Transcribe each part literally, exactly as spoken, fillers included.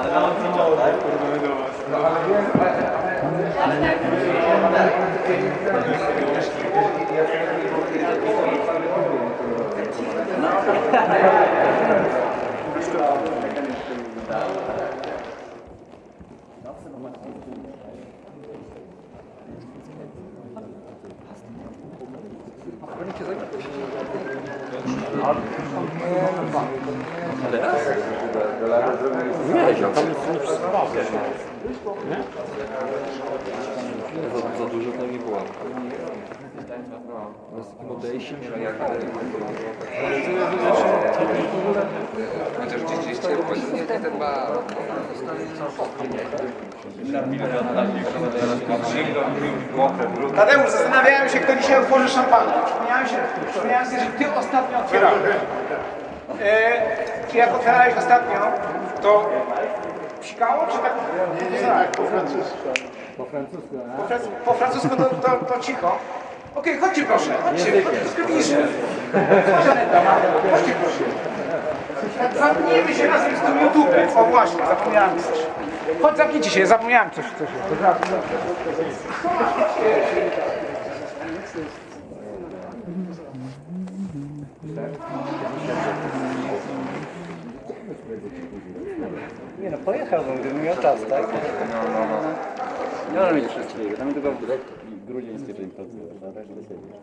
Nie, tam jest nie wszystko. Za, za dużo to nie było. Modation, chociaż gdzieś nie ten ma. Tadeusz, zastanawiałem się, kto dzisiaj otworzy szampana. Przypomniałem się, przypomniałem sobie, że ty ostatnio otwierałeś. E, jak otwierałeś ostatnio, to psikało, czy tak? Tak, po francusku. Po francusku, po, fran po francusku to, to, to cicho. Okej, okay, chodźcie proszę, chodźcie, chodźcie bliżej. Chodźcie proszę. Zamknijmy się razem z tym YouTube'em. O właśnie, zapomniałem coś. Chodź, zamknijcie się, zapomniałem coś. coś. Nie no, pojechałbym, gdybym miał czas, tak? no, no, no. Nie może mieć wszystkiego, tam tylko grudzień styczeń pracuje, a resztę siedzisz.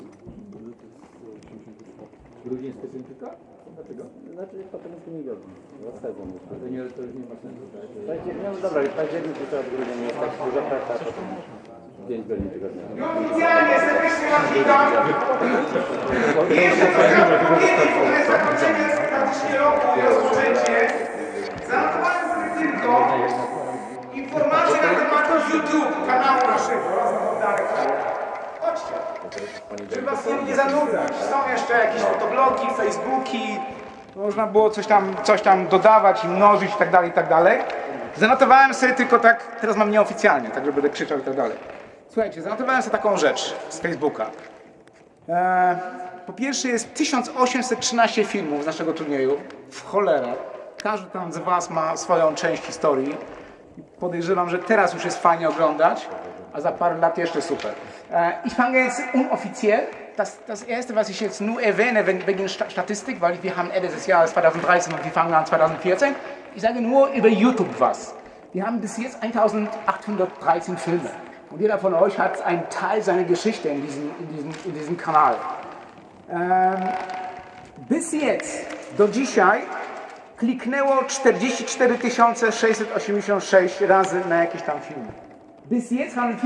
Grudzień styczeń tylko? Dlaczego? Znaczy potem jest nie godny, od sezon już. To, nie, to już nie ma sensu, tak? No dobra, październik to od grudnia nie jest tak dużo praca, a potem pięć godzin tygodniowo. No oficjalnie, serdecznie was witam! Pierwsze zakończenie praktycznie roku i rozpoczęcie. Zanotowałem sobie tylko informacje na temat YouTube, kanału naszego, razem od Darek. Chodźcie, żeby was nie, nie zanudzać. Są jeszcze jakieś fotoblogi, facebooki, można było coś tam, coś tam dodawać i mnożyć i tak dalej, i tak dalej. Zanotowałem sobie tylko tak, teraz mam nieoficjalnie, tak żeby będę krzyczał i tak dalej. Słuchajcie, zanotowałem sobie taką rzecz z Facebooka. Eee, po pierwsze jest tysiąc osiemset trzynaście filmów z naszego turnieju. W cholerę. Każdy tam z was ma swoją część historii. Podejrzewam, że teraz już jest fajnie oglądać, a za parę lat jeszcze super. Eee, ich fange jetzt unoffiziell. Das, das erste, was ich jetzt nur erwähne, wegen Statistik, weil wir haben Ende des Jahres zweitausenddreizehn und wir fangen an zweitausendvierzehn. Ich sage nur über YouTube was. Wir haben bis jetzt eintausendachthundertdreizehn Filme. Und jeder von euch hat einen Teil seiner Geschichte in diesem, in diesem, in diesem Kanal. Ähm, bis jetzt, do dzisiaj, kliknęło czterdzieści cztery tysiące sześćset osiemdziesiąt sześć razy na jakieś tam filmy. Bis jetzt haben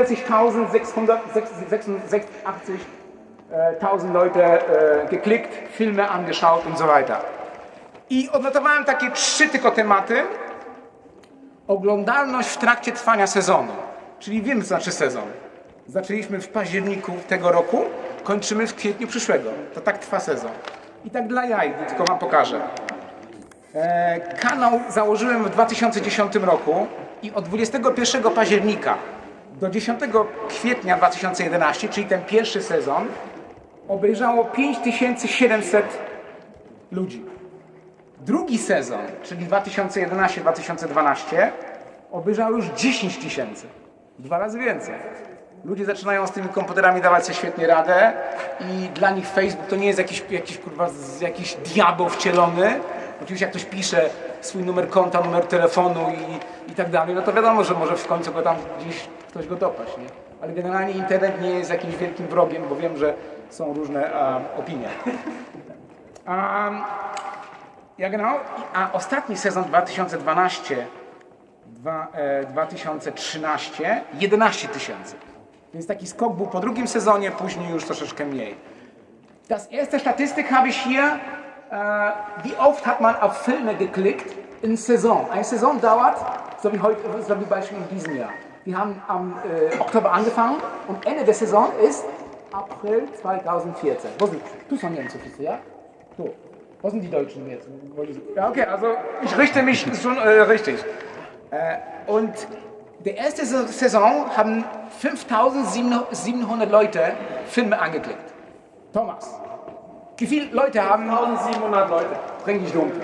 vierundvierzigtausendsechshundertsechsundachtzig Leute äh, geklickt, Filme angeschaut und so weiter. I odnotowałem takie trzy tylko tematy. Oglądalność w trakcie trwania sezonu. Czyli wiemy, co znaczy sezon. Zaczęliśmy w październiku tego roku, kończymy w kwietniu przyszłego. To tak trwa sezon. I tak dla jaj, tylko wam pokażę. E, kanał założyłem w dwa tysiące dziesiątym roku i od dwudziestego pierwszego października do dziesiątego kwietnia dwa tysiące jedenastego, czyli ten pierwszy sezon, obejrzało pięć tysięcy siedemset ludzi. Drugi sezon, czyli dwa tysiące jedenasty dwa tysiące dwunasty, obejrzało już dziesięć tysięcy. Dwa razy więcej. Ludzie zaczynają z tymi komputerami dawać sobie świetnie radę i dla nich Facebook to nie jest jakiś, jakiś, kurwa, jakiś diabeł wcielony. Oczywiście jak ktoś pisze swój numer konta, numer telefonu i, i tak dalej, no to wiadomo, że może w końcu go tam gdzieś ktoś go dopaść, nie? Ale generalnie internet nie jest jakimś wielkim wrogiem, bo wiem, że są różne um, opinie. Um, ja genau. A ostatni sezon dwa tysiące dwunasty dwa tysiące trzynasty jedenaście tysięcy. Więc taki skok był po drugim sezonie, później już troszeczkę mniej. Das erste Statistik habe ich hier. Äh, wie oft hat man auf Filme geklickt in Saison? Eine Saison dauert, so wie heute, so wie Beispiel in diesem Jahr. Wir haben am äh, Oktober angefangen und Ende der Saison ist April zweitausendvierzehn. Wo sind, tu są Niemcy wszyscy, ja? Tu. Wo sind die Deutschen jetzt? Ja, okay, also ich richte mich schon äh, richtig. Äh, und der erste Saison haben fünftausendsiebenhundert Leute Filme angeklickt. Thomas, Wie viele Leute haben? tausendsiebenhundert Leute. Bring dich um.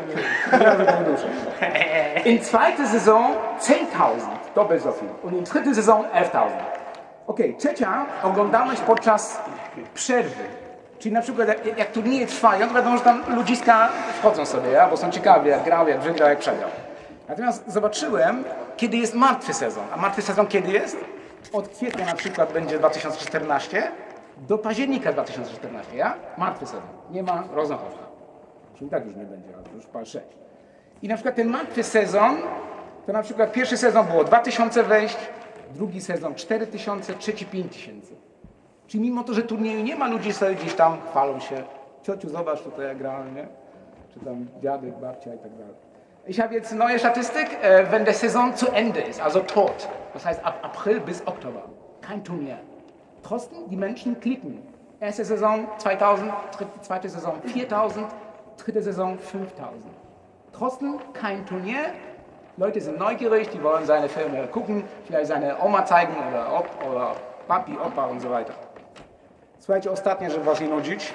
In zweiter Saison zehntausend, doppelt so viel. Und in dritter Saison elftausend. Okej, okay, trzecia oglądalność podczas przerwy. Czyli na przykład jak, jak turnieje trwają, to wiadomo, że tam ludziska wchodzą sobie, ja? Bo są ciekawi, jak grał, jak wygrał, jak przegrał. Natomiast zobaczyłem, kiedy jest martwy sezon. A martwy sezon kiedy jest? Od kwietnia na przykład będzie dwa tysiące czternasty do października dwa tysiące czternastego, ja? Martwy sezon. Nie ma Rosenhofa. Czyli tak już nie będzie, ale już pal sześć. I na przykład ten martwy sezon, to na przykład pierwszy sezon było dwa tysiące wejść, drugi sezon cztery tysiące, trzeci pięć tysięcy. Czyli mimo to, że turnieju nie ma, ludzie sobie gdzieś tam chwalą się. Ciociu, zobacz, tutaj ja grałem, nie? Czy tam dziadek, babcia i tak dalej. Ich habe jetzt neue Statistik, äh, wenn der Saison zu Ende ist, also tot. Das heißt ab April bis Oktober. Kein Turnier. Trotzdem, die Menschen klicken. Erste Saison zweitausend, dritte, zweite Saison viertausend, dritte Saison fünftausend. Trotzdem kein Turnier. Leute sind neugierig, die wollen seine Filme gucken, vielleicht seine Oma zeigen oder, Op oder Papi, Opa und so weiter. Słuchajcie, ostatnie, żeby was nie nudzić.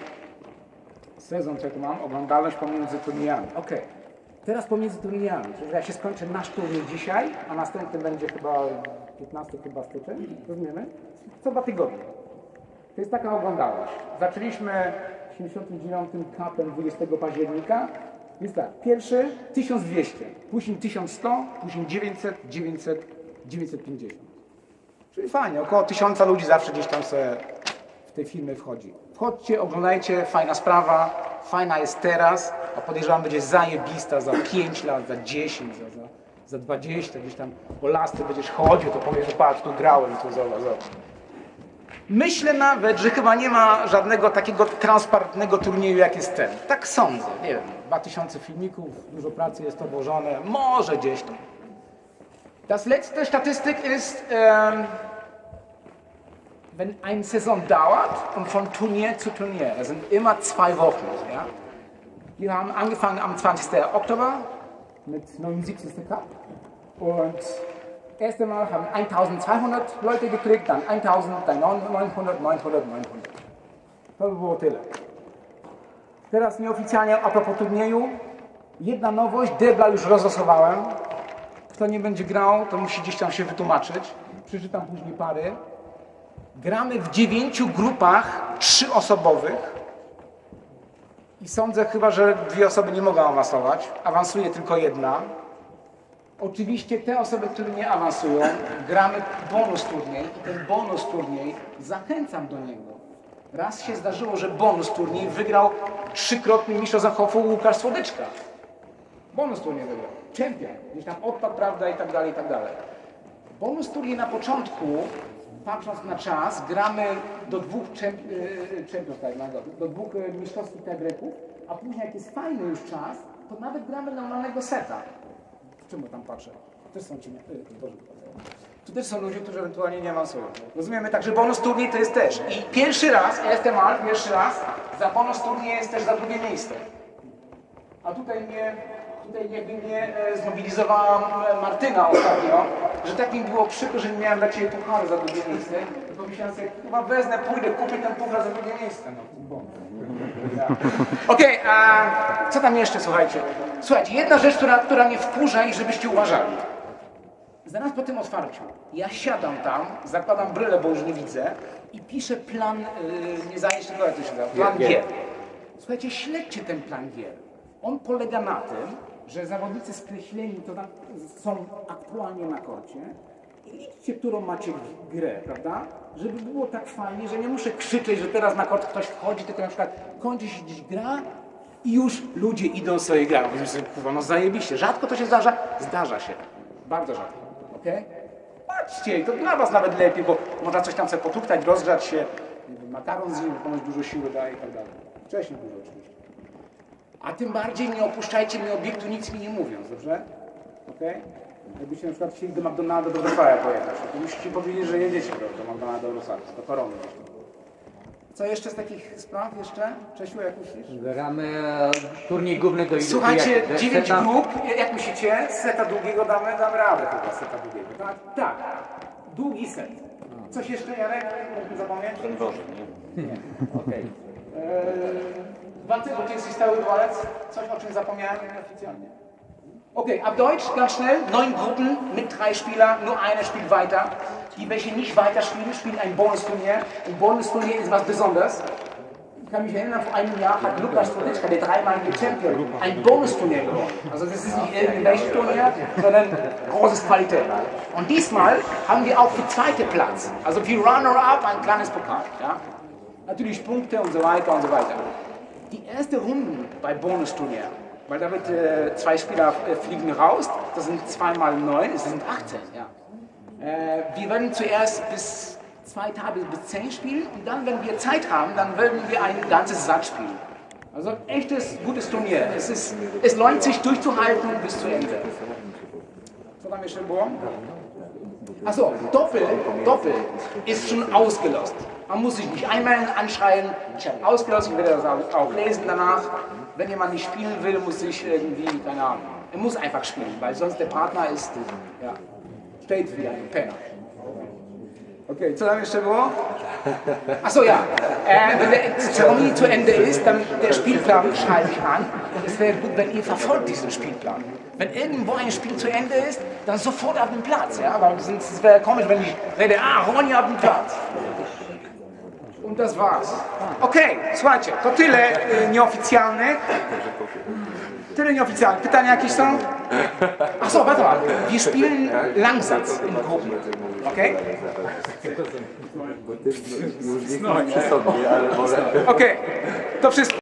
Sezon, co tu mam, oglądalność pomiędzy turniejami. Ok, teraz pomiędzy turniejami, czyli jak się skończy nasz turniej dzisiaj, a następny będzie chyba piętnastego chyba styczeń, rozumiemy? Co dwa tygodnie. To jest taka oglądalność. Zaczęliśmy w siedemdziesiątym dziewiątym Cupem dwudziestego października. Jest tak, pierwszy tysiąc dwieście, później tysiąc sto, później dziewięćset, dziewięćset, dziewięćset pięćdziesiąt. Czyli fajnie, około tysiąca ludzi zawsze gdzieś tam sobie w te filmy wchodzi. Wchodźcie, oglądajcie, fajna sprawa, fajna jest teraz, a podejrzewam będzie zajebista za pięć lat, za dziesięć, za, za, za dwadzieścia, gdzieś tam po lasce będziesz chodził, to powiesz, że patrz, tu grałem, tu zobacz, zobacz. Myślę nawet, że chyba nie ma żadnego takiego transparentnego turnieju jak jest ten. Tak sądzę, nie wiem, dwa tysiące filmików, dużo pracy jest to włożone, może gdzieś tam. Das letzte Statistik ist, ähm, wenn eine Saison dauert und von Turnier zu Turnier, das sind immer zwei Wochen. Ja? Wir haben angefangen am zwanzigsten Oktober mit neunundsiebzigsten Cup und das erste Mal haben eintausendzweihundert Leute geklickt, dann eintausend, dann neunhundert, neunhundert, neunhundert. To by było tyle. Teraz nieoficjalnie a propos turnieju, jedna nowość, debla już rozlosowałem. Kto nie będzie grał, to musi gdzieś tam się wytłumaczyć. Przeczytam później pary. Gramy w dziewięciu grupach trzyosobowych. I sądzę chyba, że dwie osoby nie mogą awansować. Awansuje tylko jedna. Oczywiście te osoby, które nie awansują, gramy bonus turniej. I ten bonus turniej, zachęcam do niego. Raz się zdarzyło, że bonus turniej wygrał trzykrotny mistrz Rosenhofu Łukasz Słodyczka. Bonus turniej wygrał. Czempion. Gdzieś tam odpadł, prawda, i tak dalej, i tak dalej. Bonus turniej na początku, patrząc na czas, gramy do dwóch czempionów, do dwóch mistrzowskich tiebreaków, a później jak jest fajny już czas, to nawet gramy normalnego seta. Czemu tam patrzę? Też są ci... Tu też są ludzie, którzy ewentualnie nie awansują. Rozumiemy? Także bonus turniej to jest też. I pierwszy raz, erste Mal, pierwszy raz, za bonus turniej jest też za drugie miejsce. A tutaj mnie... Tutaj jakby mnie e, zmobilizowała Martyna ostatnio, że tak mi było przykro, że nie miałem dla Ciebie pucharu za drugie miejsce. To pomyślałem sobie, chyba wezmę, pójdę, kupię ten puchar za drugie miejsce. No, Okej, okay, a co tam jeszcze, słuchajcie? Słuchajcie, jedna rzecz, która, która mnie wkurza i żebyście uważali. Zaraz po tym otwarciu, ja siadam tam, zakładam brylę, bo już nie widzę i piszę plan, yy, nie zajęć tego, jak to się nazywa, plan gier. Słuchajcie, śledźcie ten plan gier. On polega na tym, że zawodnicy skreśleni to tam są aktualnie na korcie i liczcie, którą macie grę, prawda? Żeby było tak fajnie, że nie muszę krzyczeć, że teraz na kort ktoś wchodzi, tylko na przykład kończy się gdzieś gra i już ludzie idą sobie grać. Mówię sobie, kurwa, no zajebiście. Rzadko to się zdarza? Zdarza się. Bardzo rzadko. Okej? Patrzcie, to dla was nawet lepiej, bo można coś tam sobie potuktać, rozgrzać się, makaron zjeść, komuś dużo siły daje i tak dalej. Wcześniej dużo oczywiście. A tym bardziej nie opuszczajcie mnie obiektu, nic mi nie mówiąc, dobrze? Okej? Okay? Jakbyście na przykład chcieli do McDonalda do Wrocławia pojechać, to musicie powiedzieć, że jedziecie do, do McDonalda do Wrocławia, do korony. Co jeszcze z takich spraw jeszcze? Czesiu, jak myślisz? Gramy turniej główny do ilu? Słuchajcie, dziewięć grup, jak myślicie? Seta długiego damy, damy radę chyba seta długiego, tak? Tak, długi set. Coś jeszcze, Jarek? Mógłbym zapomnieć? Ten Boże, nie? Nie, okej. Okay. Warte, bo tu jest stały dworzec. Coś, o czym zapomniałem oficjalnie. Okay, ab Deutsch, ganz schnell. Neun Gruppen mit drei Spielern, nur einer spielt weiter. Die, welche nicht weiterspielen, spielen ein Bonusturnier. Ein Bonusturnier ist was Besonderes. Ich kann mich erinnern, vor einem Jahr hat Lukas Poditschka, der dreimalige Champion, ein Bonusturnier gewonnen. Also das ist nicht irgendwelches Turnier, sondern großes Qualität. Und diesmal haben wir auch für zweite Platz, also für Runner-Up ein kleines Pokal. Ja? Natürlich Punkte und so weiter und so weiter. Die erste Runde bei Bonusturnier, weil da wird äh, zwei Spieler äh, fliegen raus, das sind zwei mal neun, das sind achtzehn. Ja. Äh, wir werden zuerst bis zwei Tage bis zehn spielen und dann, wenn wir Zeit haben, dann werden wir ein ganzes Satz spielen. Also echtes, gutes Turnier. Es, ist, es lohnt sich durchzuhalten bis zu Ende. So, dann wir Achso, Doppel, Doppel ist schon ausgelost. Man muss sich nicht einmal anschreien, ich habe ausgelost, ich werde das auch lesen danach. Wenn jemand nicht spielen will, muss ich irgendwie, keine Ahnung, er muss einfach spielen, weil sonst der Partner ist, ja, steht wie ein Penner. Okay, co tam jeszcze było? Achso, ja. Äh, wenn die Zeremonie zu Ende ist, dann der Spielplan schreibe ich an. Und es wäre gut, wenn ihr verfolgt diesen Spielplan. Wenn irgendwo ein Spiel zu Ende ist, dann sofort auf den Platz. Ja? Weil sonst es wäre komisch, wenn ich rede, ah, Ronja auf den Platz. Und das war's. Okay, słuchajcie, to tyle y, nieoficjalnych. Tyle nieoficjalnych. Pytania jakieś są? Achso, warte mal. Wir spielen Langsatz in Gruppen. Okay? Już nie przy sobie, ale wolę. Okay, to wszystko.